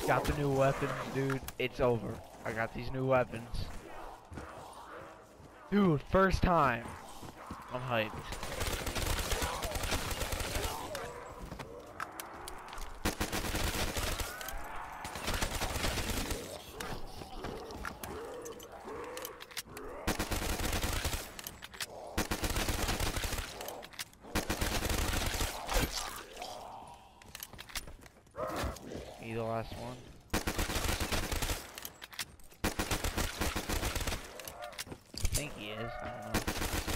Got the new weapons, dude. It's over. I got these new weapons. Dude, first time. I'm hyped. You the last one? I think he is. I don't know.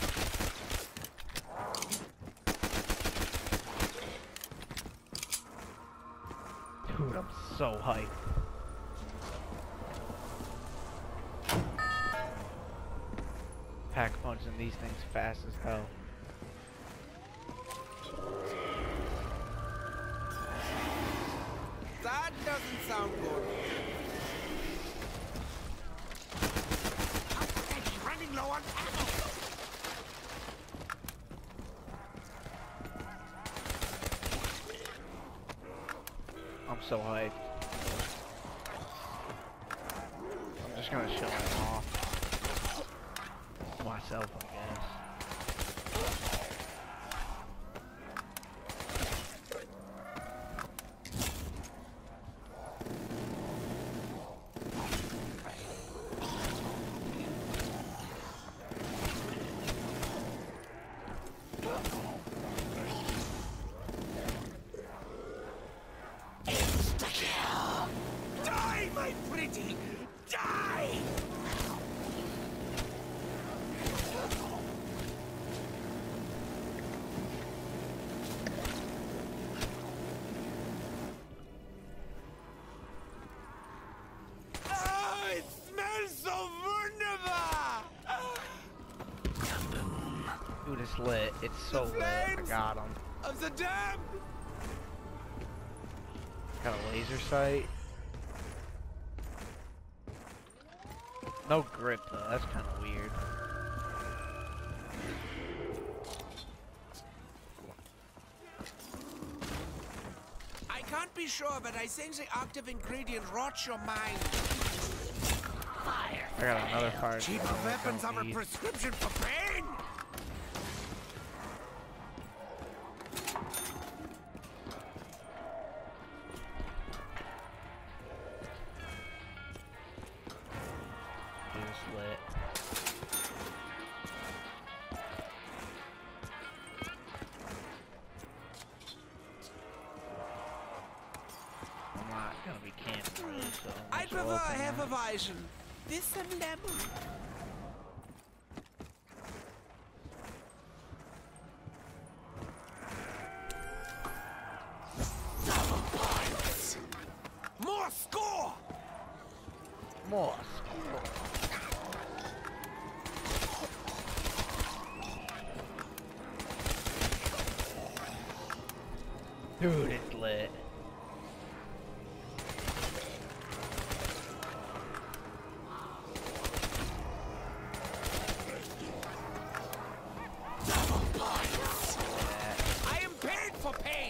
Dude, I'm so hyped. Pack punching these things fast as hell. That doesn't sound good. I'm running low on ammo. I'm so hyped. I'm just gonna show him off. Myself, I guess. Die, my pretty! Die! Oh, it smells so wunderbar! Dude, it's lit. It's so lit. I got him. Of the dam! Got a laser sight. No grip though. That's kind of weird. I can't be sure, but I think the active ingredient rots your mind. I got another fire. Cheaper weapons are a prescription for pain! It's lit. I'm not gonna be camping really, so I prefer Hefeweizen. This some lemon. Double points. More score! more. Dude, it's lit. Double points. I am paid for pain.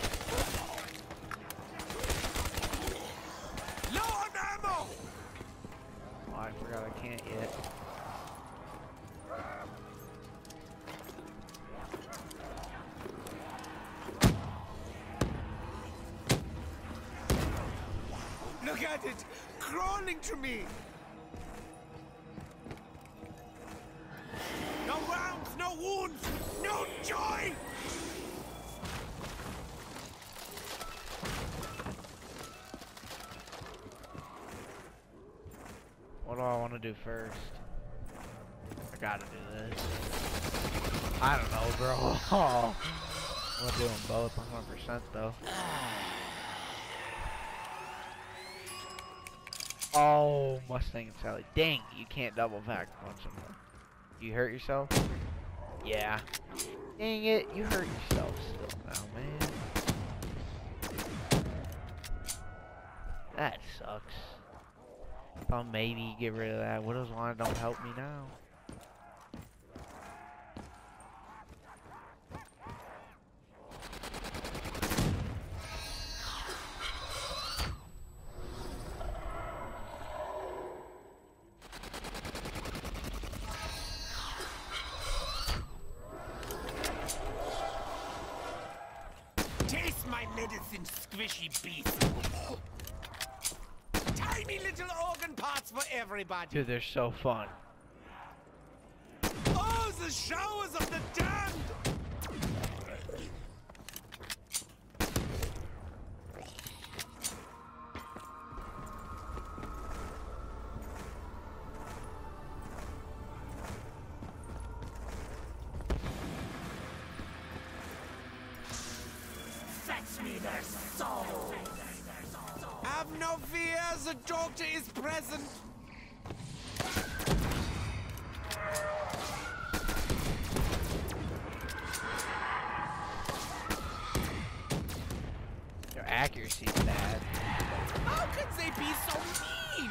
Low on ammo. Oh, I forgot I can't yet. Look at it, crawling to me. No rounds, no wounds, no joy. What do I want to do first? I gotta do this. I don't know, bro. I'm gonna do them both 100% though. Oh, Mustang and Sally. Dang, you can't double pack punch them. You hurt yourself? Yeah. Dang it, you hurt yourself still now, man. That sucks. I'll maybe get rid of that. Widow's Wand don't help me now. Where's my medicine, squishy beast? Tiny little organ parts for everybody. Dude, they're so fun. Oh, the showers of the damned! Fetch me their soul! Have no fear, the doctor is present. Their accuracy's bad. How could they be so mean?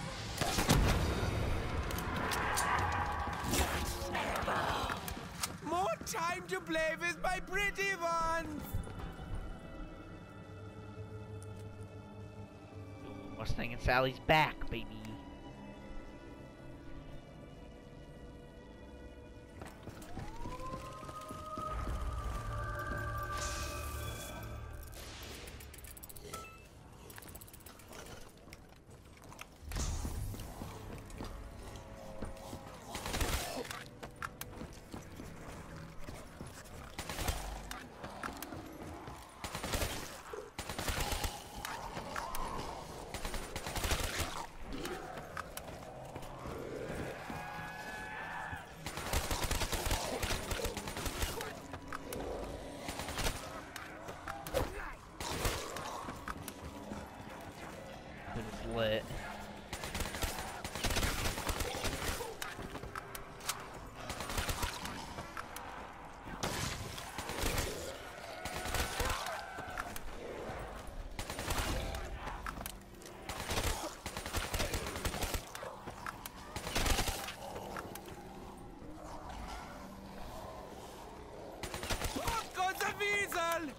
More time to play with my pretty ones. Ooh, Mustang and Sally's back, baby. It's lit. Up goes the weasel.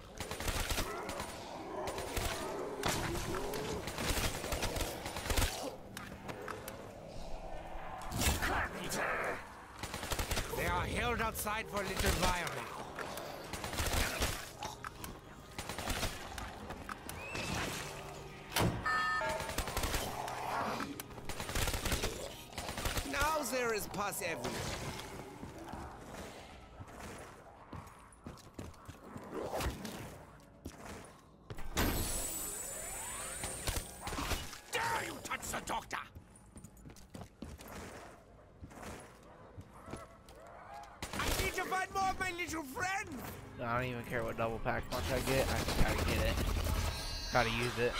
They are held outside for a little while. Now there is pus everywhere. Dare you touch the doctor! I need to find more of my little friends! I don't even care what double pack punch I get. I just gotta get it. Gotta use it.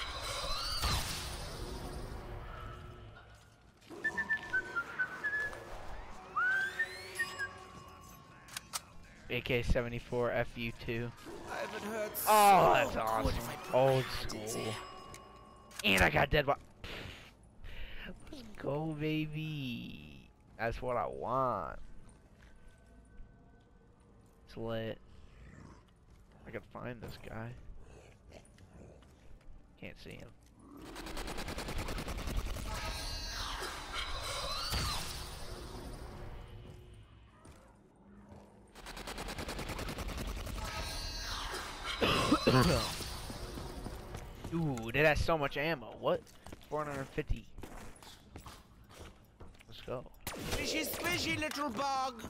AK-74 FU2. I haven't heard Oh, so that's good awesome. if I put my Old hand in school. there. And I got dead body. Let's go, baby. That's what I want. It's lit. I gotta find this guy. Can't see him. Ooh, that has so much ammo. What? 450. Let's go. Squishy, squishy, little bug!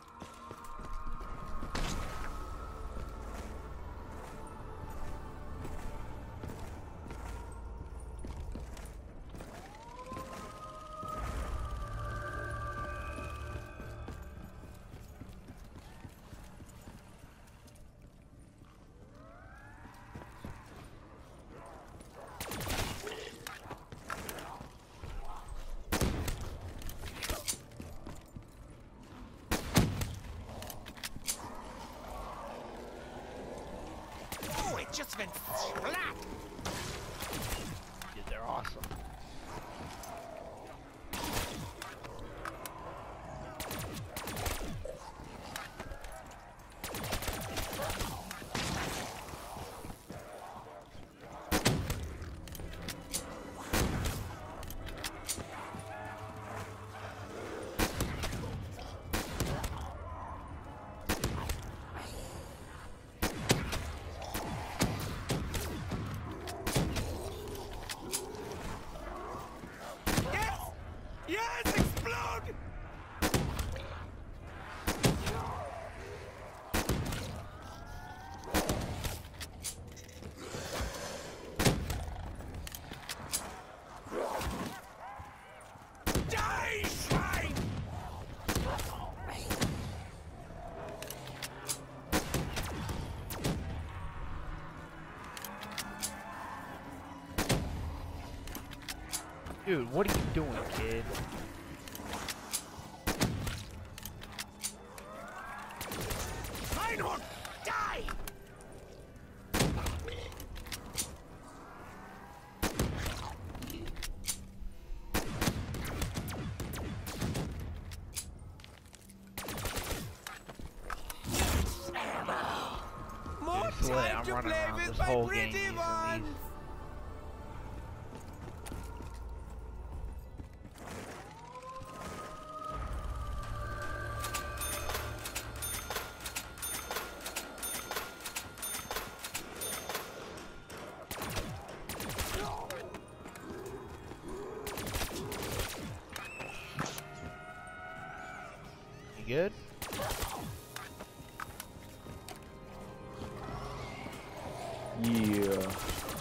Oh, it just went splat! Dude, they're awesome. Dude, what are you doing, kid? Reinhold, die! More It's lit. time I'm to running play around with this my whole game pretty using ones. these. You good? Yeah.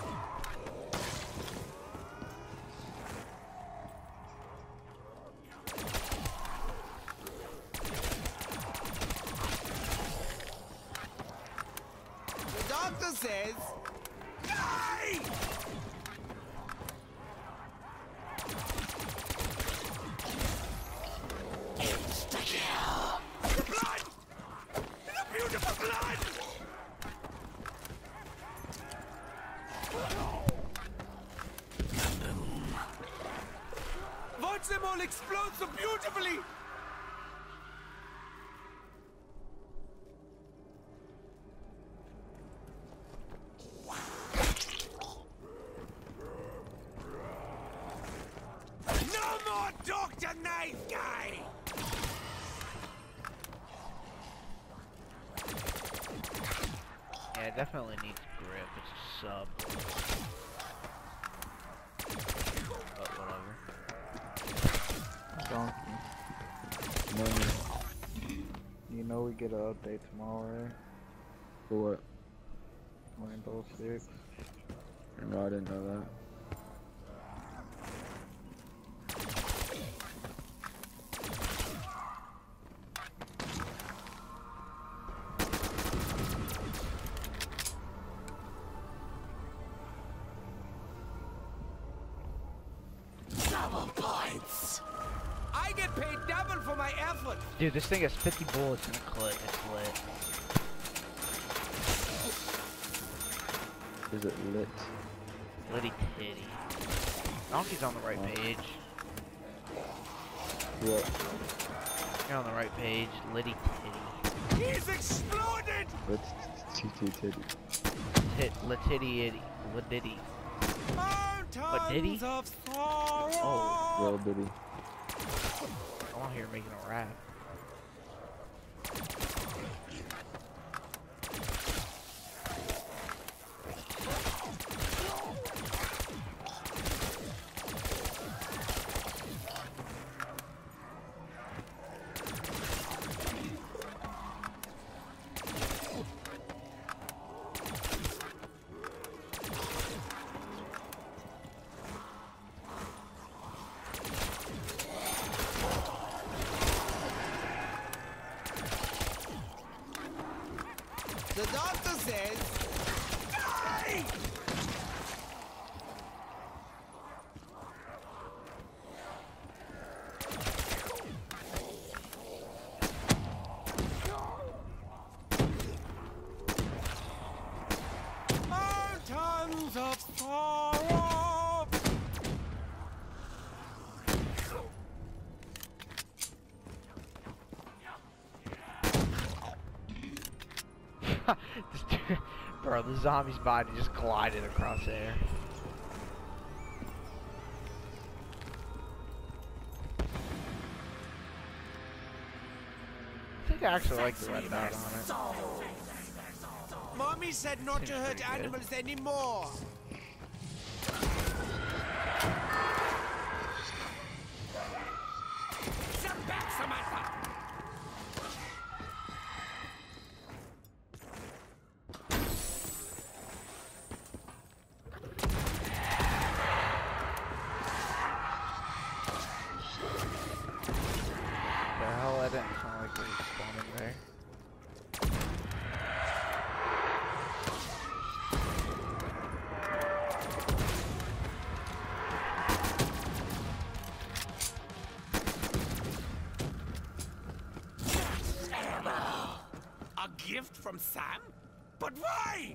The doctor says, die! Insta-kill! The blood! The beautiful blood! Watch them all explode so beautifully! No more Dr. Knife Guy! Yeah, it definitely needs grip. It's a sub. But whatever. Donkey. Money. You know we get an update tomorrow, right? For what? Rainbow Six. No, I didn't know that. Double points! I get paid double for my effort! Dude, this thing has 50 bullets in a clip. It's lit. Is it lit? Litty titty. Donkey's on the right page. What? You're on the right page. Litty titty. He's exploded! Lit titty titty. Latitty itty. Ladiddy. What, did he? Mountains of sorrow! Oh. Well, did he? I'm out here making a rap. The doctor says, die! Mountains of sorrow! Bro, the zombie's body just glided across the air. I think I actually like the red dot on it. Mommy said not to Seems hurt pretty good. animals anymore. Jump back, Samantha! The hell, I didn't sound like it was spawning there. from Sam? But why?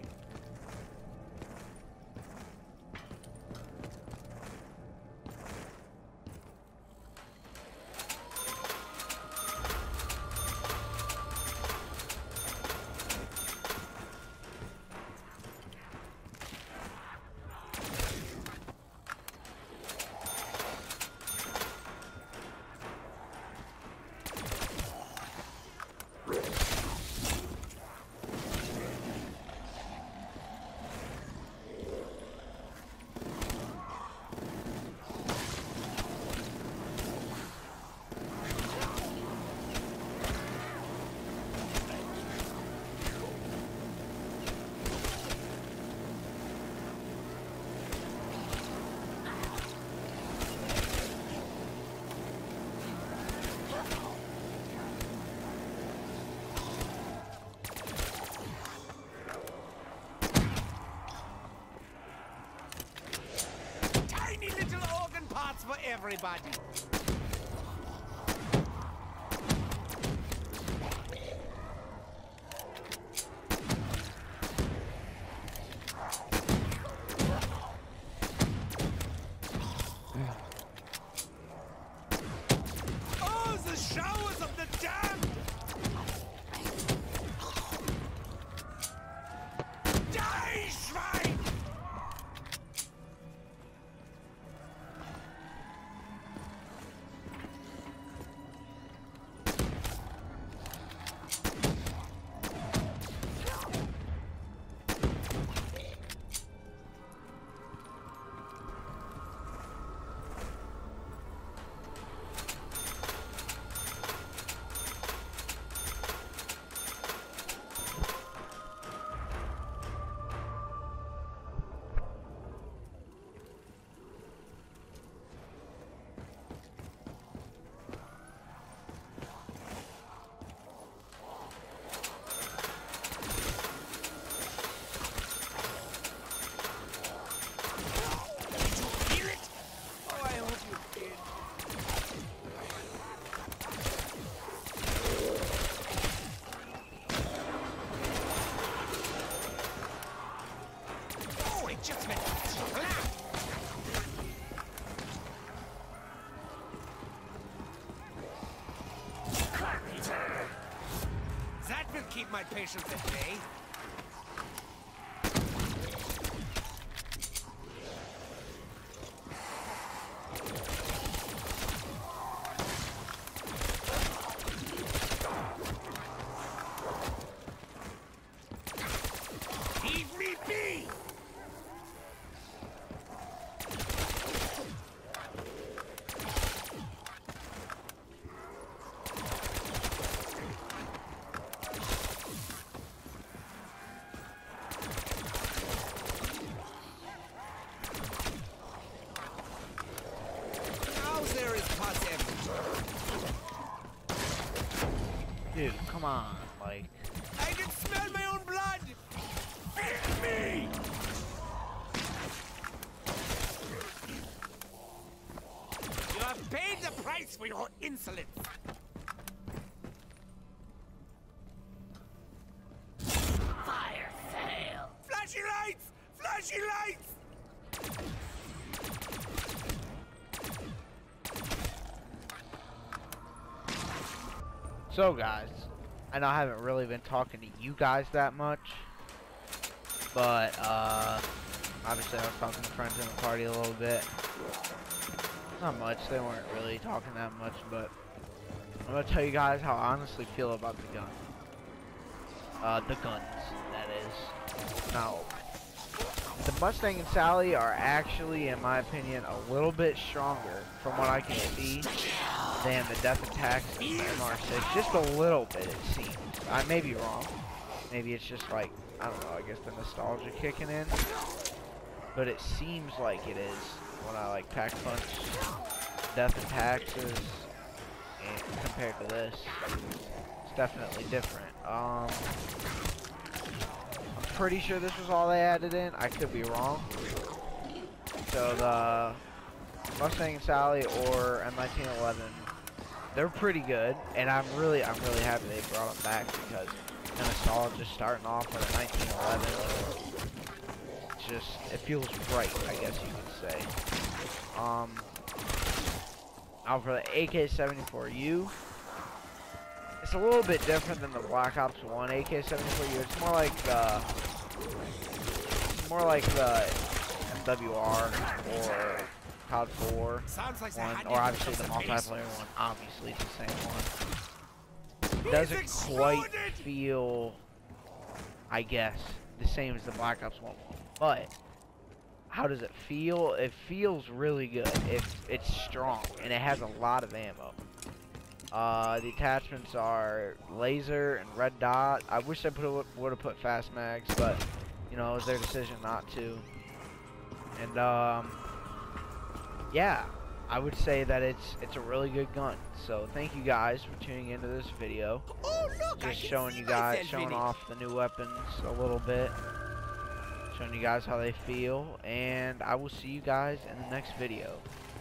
For everybody. Oh, the showers of the damned! Die, Schwein! That will keep my patience at bay. Leave me be! Dude, come on, like... I can smell my own blood! Feed me! You have paid the price for your insolence! Fire sale! Flashy lights! Flashy lights! So guys, I know I haven't really been talking to you guys that much, but obviously I was talking to friends in the party a little bit. Not much, they weren't really talking that much, but I'm gonna tell you guys how I honestly feel about the gun. The guns, that is. Now, the Mustang and Sally are actually, in my opinion, a little bit stronger from what I can see than the Death Attacks and MR6. Just a little bit, it seems. I may be wrong. Maybe it's just like, I don't know, I guess the nostalgia kicking in. But it seems like it is when I like Pack Punch Death Attacks is, and compared to this. It's definitely different. I'm pretty sure this was all they added in. I could be wrong. So the Mustang and Sally or M1911, they're pretty good, and I'm really happy they brought them back because kind of solid, just starting off with a 1911. It's just, it feels right, I guess you could say. Now for the AK-74U, it's a little bit different than the Black Ops 1 AK-74U. It's more like the MWR or COD 4 Sounds like one, or obviously the multiplayer one. Obviously, it's the same one. It doesn't quite feel, I guess, the same as the Black Ops 1, but how does it feel? It feels really good. It's strong and it has a lot of ammo. The attachments are laser and red dot. I wish I would have put fast mags, but you know, it was their decision not to. And yeah, I would say that it's a really good gun. So thank you guys for tuning into this video. Oh, look, Just showing you guys, showing off the new weapons a little bit, showing you guys how they feel, and I will see you guys in the next video.